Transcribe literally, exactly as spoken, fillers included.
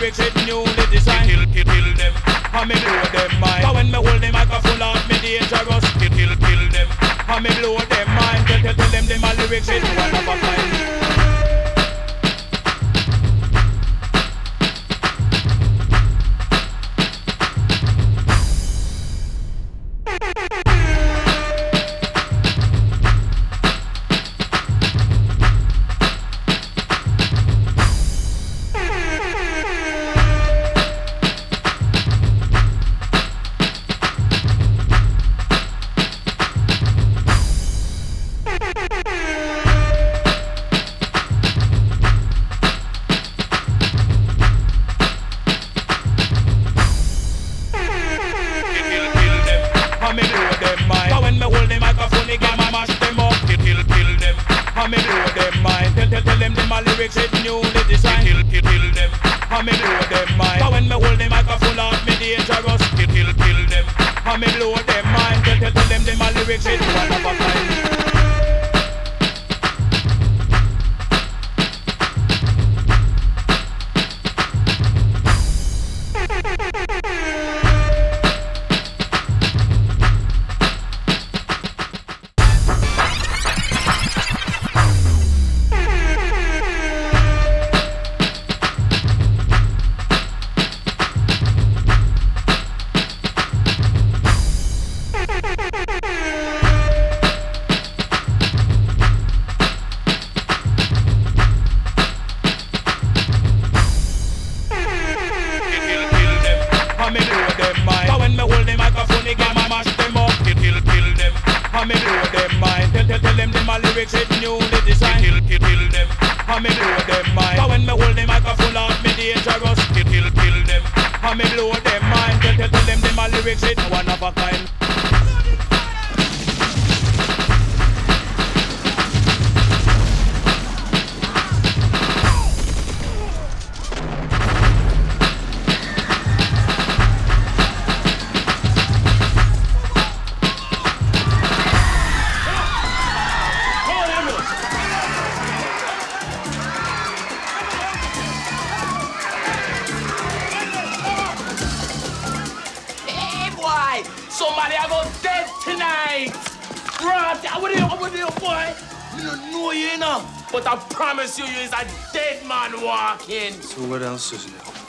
lyrics it newly designed. Kill, kill, kill them, I me blow them mind. Cause when me hold the microphone out, me dangerous. Kill, kill, kill them, I me blow them mind. Tell, tell, tell them them my lyrics it one of a kind. But I promise you, you is a dead man walking. So what else is new?